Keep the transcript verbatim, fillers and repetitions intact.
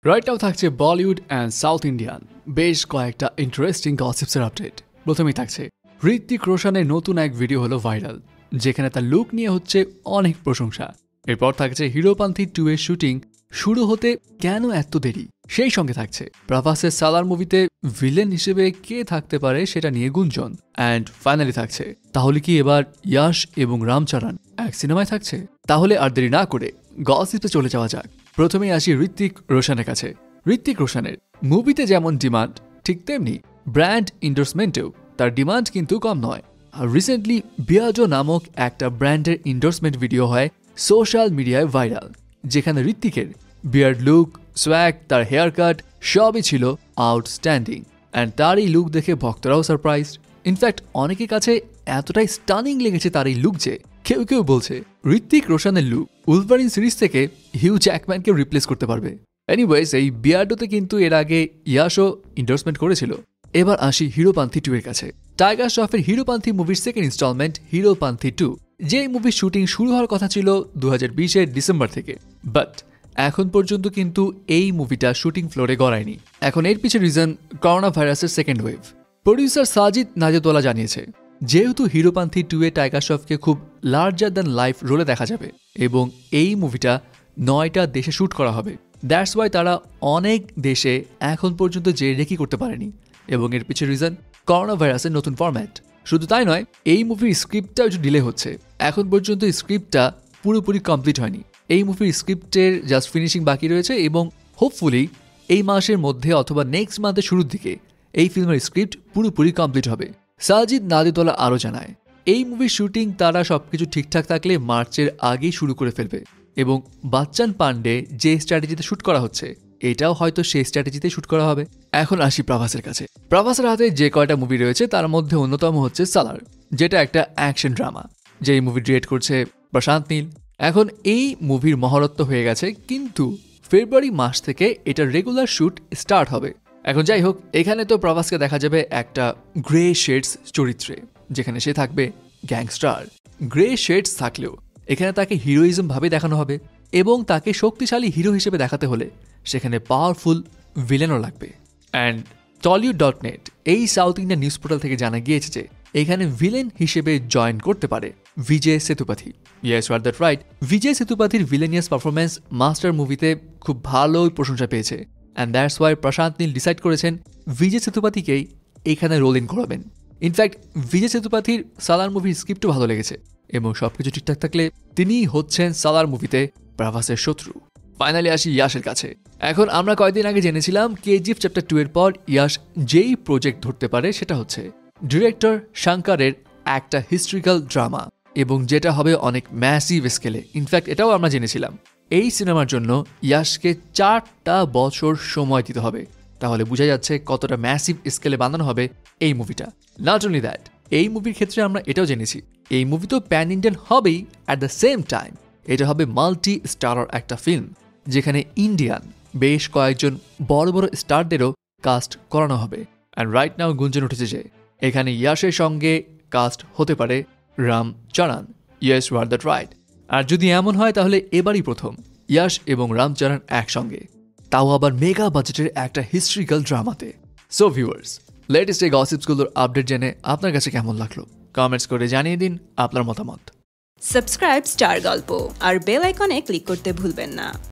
Right now থাকছে Bollywood and south Indian বেশ কয়েকটা ইন্টারেস্টিং গসিপসের আপডেট। প্রথমেই থাকছে ঋত্বিক রোশনের নতুন এক ভিডিও হলো ভাইরাল, যেখানে তার লুক নিয়ে হচ্ছে অনেক প্রশংসা। এরপর থাকছে হিরোপান্থী টু এর শুটিং শুরু হতে কেন এত দেরি, সেই সঙ্গে থাকছে প্রভাসের সালার মুভিতে ভিলেন হিসেবে কে থাকতে পারে সেটা নিয়ে গুঞ্জন। অ্যান্ড ফাইনালি থাকছে তাহলে কি এবার ইয়াশ এবং রামচরণ এক সিনেমায় থাকছে? তাহলে আর দেরি না করে গসিপে চলে যাওয়া যাক। প্রথমেই আসি ঋত্বিক রোশনের কাছে। ঋত্বিক রোশনের মুভিতে যেমন ডিমান্ড, ঠিক তেমনি ব্র্যান্ড ইন্ডোর্সমেন্টেও তার ডিমান্ড কিন্তু কম নয়। আর রিসেন্টলি বিয়ার্ডো নামক একটা ব্র্যান্ডের ইন্ডোর্সমেন্ট ভিডিও হয় সোশ্যাল মিডিয়ায় ভাইরাল, যেখানে ঋত্বিকের বিয়ার্ড লুক, সোয়াগ, তার হেয়ার কাট সবই ছিল আউটস্ট্যান্ডিং। অ্যান্ড তার এই লুক দেখে ভক্তরাও সারপ্রাইজড। ইনফ্যাক্ট অনেকের কাছে এতটাই স্টানিং লেগেছে তার এই লুক যে কেউ কেউ বলছে ঋত্বিক রোশনের লুক উলভারিন সিরিজ থেকে হিউ জ্যাকম্যানকে রিপ্লেস করতে পারবে। এনিওয়েজ, এই বিয়ার্ডোতে কিন্তু এর আগে ইয়াশও ইন্ডোর্সমেন্ট করেছিল। এবার আসি হিরোপান্থী টু এর কাছে। টাইগার শ্রফের হিরোপান্থী মুভির সেকেন্ড ইনস্টলমেন্ট হিরোপান্থী টু, যে মুভির শুটিং শুরু হওয়ার কথা ছিল দু হাজার বিশের ডিসেম্বর থেকে, বাট এখন পর্যন্ত কিন্তু এই মুভিটা শুটিং ফ্লোরে গড়ায়নি। এখন এর পিছনে রিজন করোনা ভাইরাসের second wave. Producer Sajid Nadiadwala জানিয়েছে, যেহেতু হিরোপান্থী টু এ টাইগার শ্রফকে খুব লার্জার দ্যান লাইফ রোলে দেখা যাবে এবং এই মুভিটা নয়টা দেশে শ্যুট করা হবে, দ্যাটস ওয়াই তারা অনেক দেশে এখন পর্যন্ত যে রেকি করতে পারেনি। এবং এর পিছনে রিজন করোনা ভাইরাসের নতুন ফরম্যাট। শুধু তাই নয়, এই মুভির স্ক্রিপ্টটা একটু ডিলে হচ্ছে। এখন পর্যন্ত স্ক্রিপ্টটা পুরোপুরি কমপ্লিট হয়নি। এই মুভির স্ক্রিপ্টের জাস্ট ফিনিশিং বাকি রয়েছে এবং হোপফুলি এই মাসের মধ্যে অথবা নেক্সট মান্থের শুরুর দিকে এই ফিল্মের স্ক্রিপ্ট পুরোপুরি কমপ্লিট হবে। সাজিদ নাদিতওয়ালা আরও জানায়, এই মুভির শুটিং তারা সবকিছু ঠিকঠাক থাকলে মার্চের আগেই শুরু করে ফেলবে এবং বাচ্চান পান্ডে যে স্ট্র্যাটেজিতে শ্যুট করা হচ্ছে এটাও হয়তো সেই স্ট্র্যাটেজিতে শ্যুট করা হবে। এখন আসি প্রভাসের কাছে। প্রভাসের হাতে যে কয়টা মুভি রয়েছে তার মধ্যে অন্যতম হচ্ছে সালার, যেটা একটা অ্যাকশন ড্রামা, যে এই মুভি ডিরেক্ট করছে প্রশান্ত নীল। এখন এই মুভির মহরত্ব হয়ে গেছে, কিন্তু ফেব্রুয়ারি মাস থেকে এটা রেগুলার শ্যুট স্টার্ট হবে। এখন যাই হোক, এখানে তো প্রভাসকে দেখা যাবে একটা গ্রে শেডস চরিত্রে, যেখানে সে থাকবে গ্যাংস্টার। গ্রে শেডস থাকলেও এখানে তাকে হিরোইজম ভাবে দেখানো হবে এবং তাকে শক্তিশালী হিরো হিসেবে দেখাতে হলে সেখানে পাওয়ারফুল ভিলেনও লাগবে। অ্যান্ড টলিউড ডট নেট এই সাউথ ইন্ডিয়ান নিউজ পোর্টাল থেকে জানা গিয়েছে যে এখানে ভিলেন হিসেবে জয়েন করতে পারে Vijay Sethupathi. Yes, you are that right. Vijay সেতুপথীর ভিলেনিয়াস পারফরমেন্স মাস্টার মুভিতে খুব ভালোই প্রশংসা পেয়েছে। And that's why Prashanth Neel decide করেছেন বিজয় সেতুপথীকেই এখানে রোল ইন করাবেন। ইনফ্যাক্ট বিজয় সেতুপথীর সালার মুভির স্ক্রিপ্টও ভালো লেগেছে এবং সবকিছু ঠিকঠাক থাকলে তিনিই হচ্ছেন সালার মুভিতে প্রভাসের শত্রু। ফাইনালি আসি ইয়াশের কাছে। এখন আমরা কয়েকদিন আগে জেনেছিলাম কেজিএফ চ্যাপ্টার টু এর পর ইয়াশ যেই প্রজেক্ট ধরতে পারে সেটা হচ্ছে ডিরেক্টর শঙ্করের একটা হিস্ট্রিক্যাল ড্রামা, এবং যেটা হবে অনেক ম্যাসিভ স্কেলে। ইনফ্যাক্ট এটাও আমরা জেনেছিলাম এই সিনেমার জন্য ইয়াশকে চারটা বছর সময় দিতে হবে। তাহলে বোঝা যাচ্ছে কতটা ম্যাসিভ স্কেলে বানানো হবে এই মুভিটা। নট অনলি দ্যাট, এই মুভির ক্ষেত্রে আমরা এটাও জেনেছি এই মুভি তো প্যান ইন্ডিয়ান হবেই, অ্যাট দ্য সেম টাইম এটা হবে মাল্টি স্টারার একটা ফিল্ম, যেখানে ইন্ডিয়ান বেশ কয়েকজন বড় বড় স্টারদেরও কাস্ট করানো হবে। অ্যান্ড রাইট নাও গুঞ্জন উঠেছে যে এখানে ইয়াশের সঙ্গে কাস্ট হতে পারে Ram Charan. Yes, you are that right. আর যদি এমন হয় তাহলে এবারই প্রথম ইয়াশ এবং রামচরণ একসঙ্গে, তাও আবার মেগা বাজেটের একটা হিস্ট্রিক্যাল ড্রামাতে। সো ভিউয়ার্স, লেটেস্ট এই গসিপসগুলোর আপডেট জেনে আপনার কাছে কেমন লাগলো কমেন্টস করে জানিয়ে দিন আপনার মতামত। সাবস্ক্রাইব স্টার গল্প আর বেল আইকনে ক্লিক করতে ভুলবেন না।